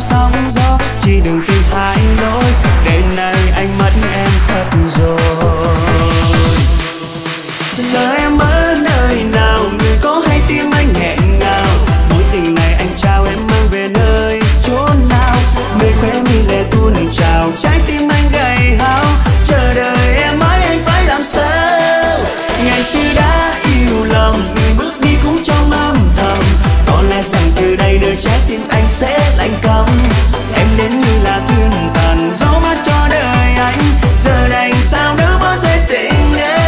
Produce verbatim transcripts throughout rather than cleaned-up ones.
sóng gió, chỉ đừng tìm hai lối. Đêm nay anh mất em thật rồi. Giờ em ở nơi nào, người có hay tim anh nghẹn ngào. Mối tình này anh trao em mang về nơi chốn nào. Nơi khóe mi lệ tuôn trào, trái tim anh gầy hao. Chờ đợi em mãi anh phải làm sao. Ngày xưa đã yêu lầm, người bước đi cũng trong âm thầm. Có lẽ rằng từ đây nơi trái tim anh sẽ lạnh cóng. Em đến như là thiên thần, gió mát cho đời anh. Giờ đành sao đỡ bỏ rơi tình em.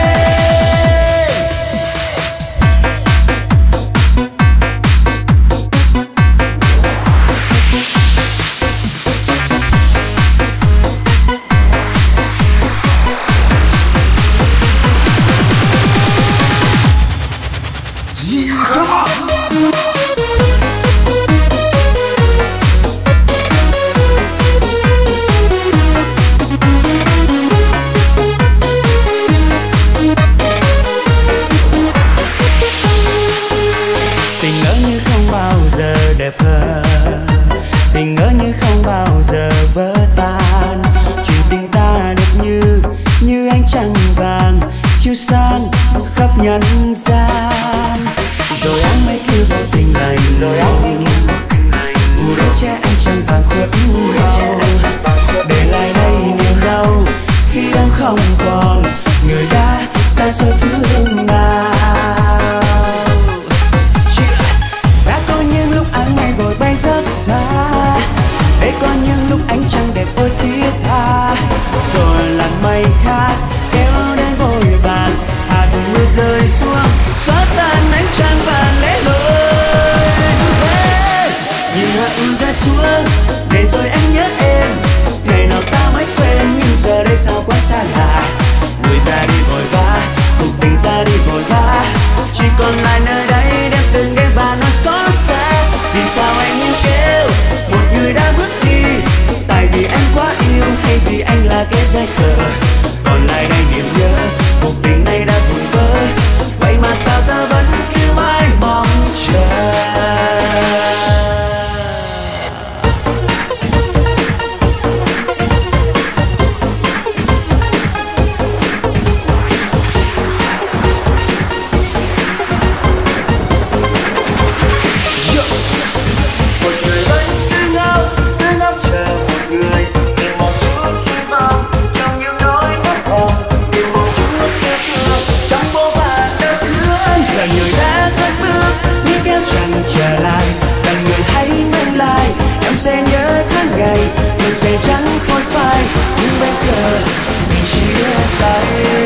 Đẹp hơn, tình ngỡ như không bao giờ vỡ tan. Chuyện tình ta đẹp như như ánh trăng vàng chiếu sáng khắp nhân gian. Rồi anh mới kêu vô tình lành, rồi anh mù đến che anh trăng vàng khuất đầu. Để lại đây niềm đau khi em không còn, người đã xa xôi phương nào. Vội bay rất xa, để có những lúc ánh trăng đẹp ôi thiết tha. Rồi làn mây khác kéo đến vội vàng, hạt mưa rơi xuống xóa tan ánh trăng vàng lẽ loi. Nhìn hạt mưa rơi xuống để rồi anh nhớ em. Ngày nào ta mới quên nhưng giờ đây sao quá xa lạ. Người ra đi vội vã, cuộc tình ra đi vội vã, chỉ còn lại nơi đây đem từng đêm và nói xót xa. Vì sao anh như kêu một người đã bước đi? Tại vì anh quá yêu hay vì anh là cái dây khờ? Còn lại đây niềm nhớ, cuộc tình này đã vụn vỡ. Vậy mà sao ta vẫn cứ mãi mong chờ? Người đã rất bước nhưng kéo chẳng trở lại. Cần người hãy ngừng lại, em sẽ nhớ tháng ngày mình sẽ chẳng phôi phai. Nhưng bây giờ mình chia tay.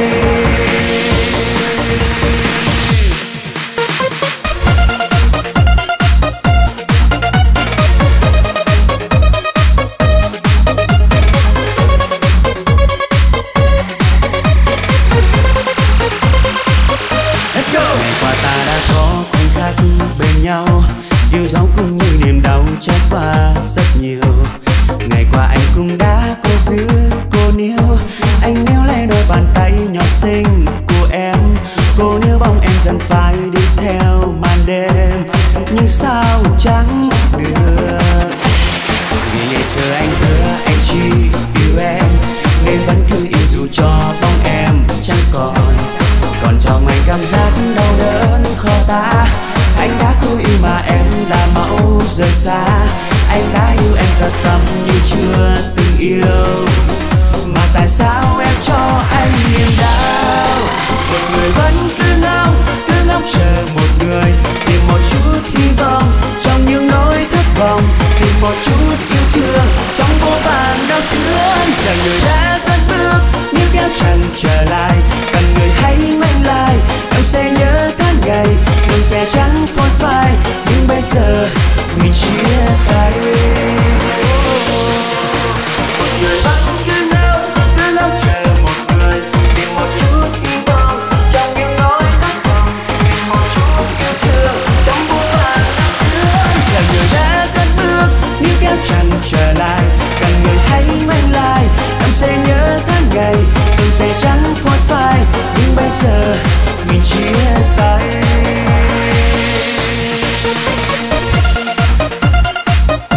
Yêu dấu cũng như niềm đau trải qua rất nhiều. Ngày qua anh cũng đã cố giữ cô níu. Anh níu lấy đôi bàn tay nhỏ xinh của em. Cô níu bóng em dần phải đi theo màn đêm. Nhưng sao chẳng được, vì ngày xưa anh hứa anh chỉ yêu em, nên vẫn cứ yêu dù cho bóng em chẳng còn. Còn trong anh cảm giác đau đớn khó tả. Anh đã cố yêu mà em đã mẫu rời xa. Anh đã yêu em thật tâm như chưa từng yêu. Mà tại sao em cho anh niềm đau? Một người vẫn cứ ngóng, cứ ngóng chờ một người. Tìm một chút hy vọng trong những nỗi thất vọng. Tìm một chút yêu thương trong vô vàn đau thương. Giờ người đã cất bước nhưng kéo chẳng trở lại. Cần người hãy ngoảnh lại, em sẽ nhớ tháng ngày mình sẽ chẳng phôi phai. Nhưng bây giờ mình chia tay. Một người vẫn cứ ngóng, cứ ngóng chờ một người. Tìm một chút hy vọng trong những nỗi thất vọng. Tìm một chút yêu thương trong vô vàn đau thương. Giờ người đã cất bước nhưng kéo chẳng trở lại. Cần người hãy ngoảnh lại, em sẽ nhớ tháng ngày mình sẽ chẳng phôi phai. Nhưng bây giờ mình chia tay.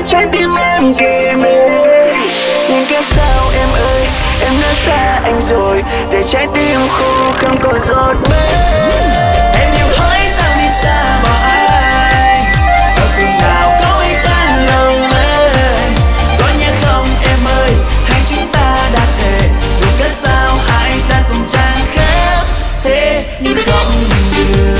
trái tim em kề bên. Nhưng kiếp sao em ơi, em đã xa anh rồi, để trái tim khô không còn giọt bên. Em yêu hỡi sao đi xa bỏ anh, ở phương nào có ấy chẳng lòng anh. Có nhớ không em ơi, hai chúng ta đã thề, dù cách sao hai ta cùng chẳng khác thế, nhưng không được.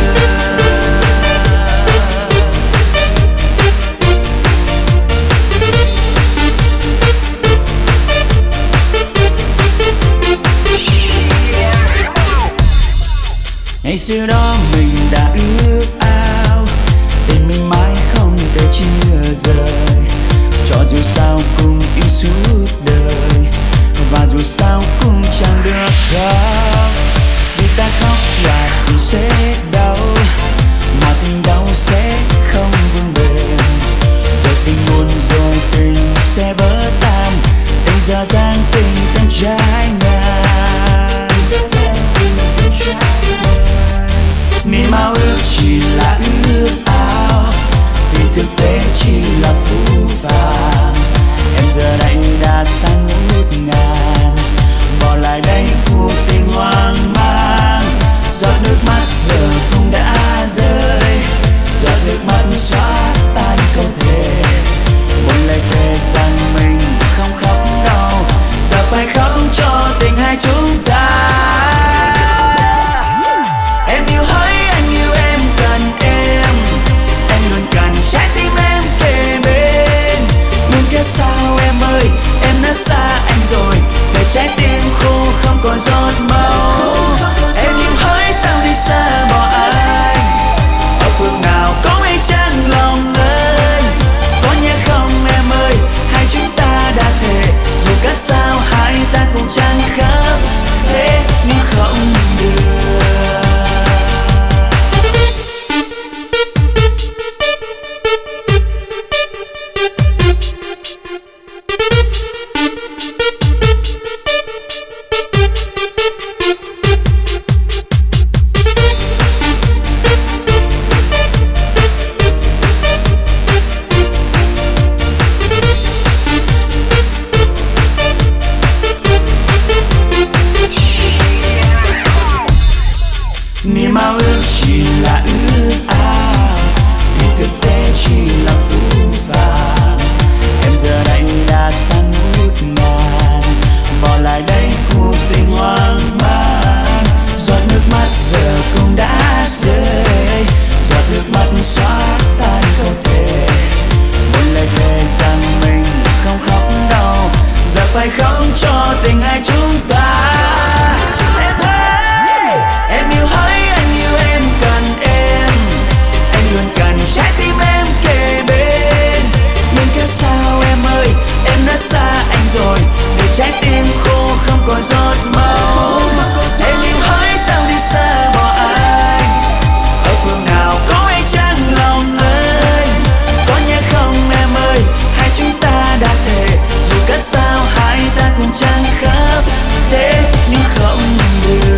Ngày xưa đó mình đã ước ao, tình mình mãi không thể chia rời. Cho dù sao cùng yêu suốt đời, và dù sao cũng chẳng được khóc. Vì ta khóc là tình sẽ đau, mà tình đau sẽ không vững bền. Rồi tình buồn rồi tình sẽ vỡ tan, tình dở dang tình thân trái ngang. Niềm ao ước chỉ là ước ao, vì thực tế chỉ là phũ phàng. Em giờ đây đã sang ngút ngàn, bỏ lại đây cuộc tình hoang mang. Giọt nước mắt giờ cũng đã rơi, giọt nước mắt xóa tan câu thề. Một lời thề rằng mình không khóc đâu, giờ phải khóc cho tình hai chúng ta. Em yêu hỡi anh yêu em cần em, anh luôn cần trái tim em kề bên. Nhưng kiếp sao em ơi, em đã xa anh rồi, để trái tim khô không còn giọt máu. Em yêu hỡi sao đi xa bỏ anh, ở phương nào có ấy chẳng lòng anh. Có nhớ không em ơi, hai chúng ta đã thề, dù cách sao hai ta cũng chẳng khác thế, nhưng không được. Niềm ao ước chỉ là ước ao, vì thực tế chỉ là phũ phàng. Em giờ đây đã sang ngút ngàn, bỏ lại đây cuộc tình hoang mang. Giọt nước mắt giờ cũng đã rơi, giọt nước mắt xóa tan câu thề. Một lời thề rằng mình không khóc đâu, giờ phải khóc cho tình hai chúng ta. Em yêu hỡi anh yêu em cần em, anh luôn cần trái tim em kề bên. Nhưng kiếp sao em ơi, em đã xa anh rồi, để trái tim khô không còn giọt máu. Em yêu hỡi sao đi xa bỏ anh, ở phương nào có ấy chẳng lòng anh. Có nhớ không em ơi, hai chúng ta đã thề, dù cách sao hai ta cũng chẳng khác thế, nhưng không được.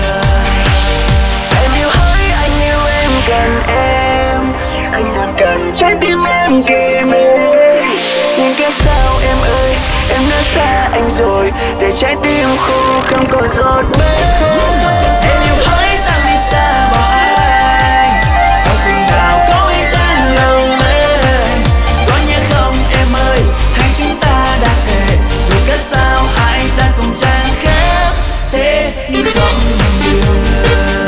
Cần em, anh luôn cần trái tim em kề bên. Nhưng kiếp sao em ơi, em đã xa anh rồi, để trái tim khô không còn giọt bên. Em yêu hỡi sao đi xa bỏ anh, ở phương nào có ấy chẳng lòng anh. Có nhớ không em ơi, hai chúng ta đã thề, dù cách sao hai ta cũng chẳng khác thế, nhưng không được.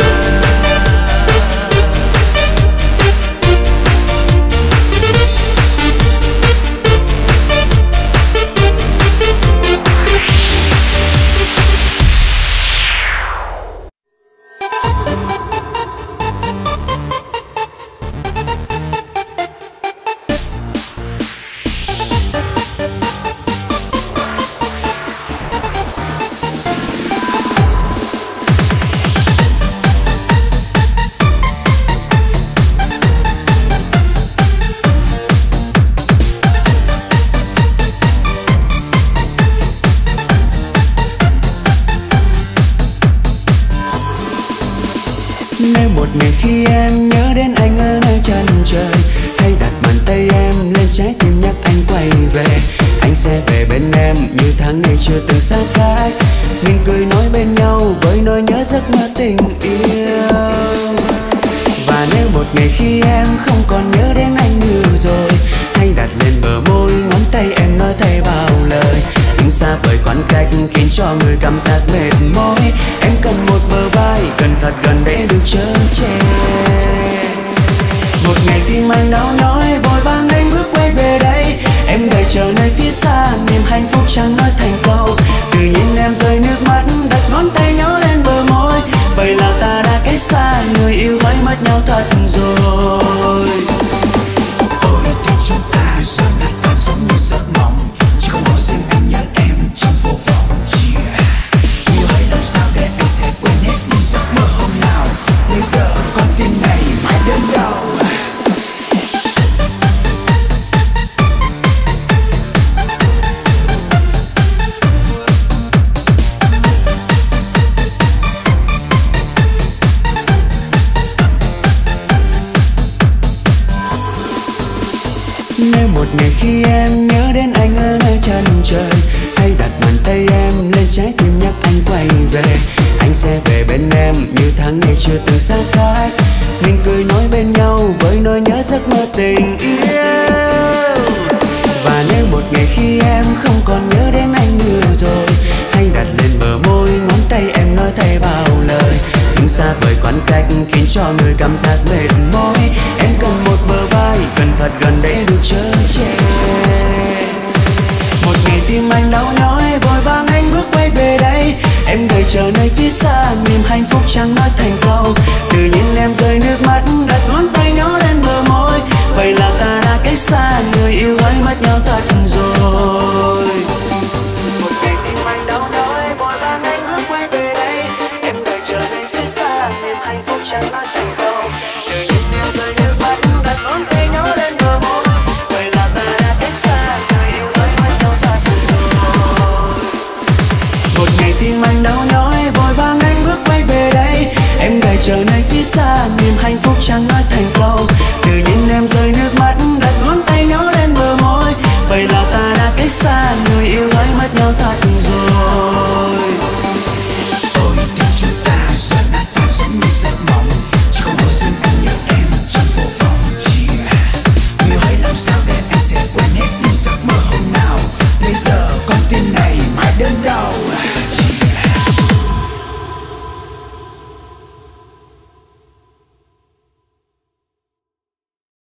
về bên em như tháng ngày chưa từng xa cách. Mình cười nói bên nhau với nỗi nhớ giấc mơ tình yêu. Và nếu một ngày khi em không còn nhớ đến anh như rồi, hãy đặt lên bờ môi ngón tay em nói thay bao lời. Nhưng xa vời khoảng cách khiến cho người cảm giác mệt mỏi. Em cần một bờ vai cần thật gần để được chở che. Một ngày tim anh đau nhói vội vàng anh bước quay về đây. Em đợi chờ nơi phía xa niềm hạnh phúc chẳng nói thành câu. Tự nhiên em rơi nước mắt đặt ngón tay nhỏ lên bờ môi. Vậy là ta đã cách xa, người yêu hỡi mất nhau thật rồi. Ôi thì chúng ta giờ này còn giống như giấc mộng, chỉ có một riêng anh nhớ em trong vô vọng. Yeah. Yêu hãy làm sao để anh sẽ quên hết những giấc mơ hôm nào. Bây giờ con tim này mãi đến đâu. Nếu một ngày khi em nhớ đến anh ở nơi chân trời, hãy đặt bàn tay em lên trái tim nhắc anh quay về. Anh sẽ về bên em như tháng ngày chưa từng xa cách. Mình cười nói bên nhau với nỗi nhớ giấc mơ tình yêu. Và nếu một ngày khi em không còn nhớ đến anh nữa rồi, hãy đặt lên bờ môi ngón tay em nói thay bao lời. Nhưng xa vời khoảng cách khiến cho người cảm giác mệt mỏi. Em cần một bờ vai cần thật gần để được chở che. Một ngày tim anh đau nhói vội vàng anh bước quay về đây. Em đợi chờ nơi phía xa niềm hạnh phúc chẳng nói thành câu. Tự nhiên em rơi nước mắt đặt ngón tay nhỏ lên bờ môi. Vậy là ta đã cách xa,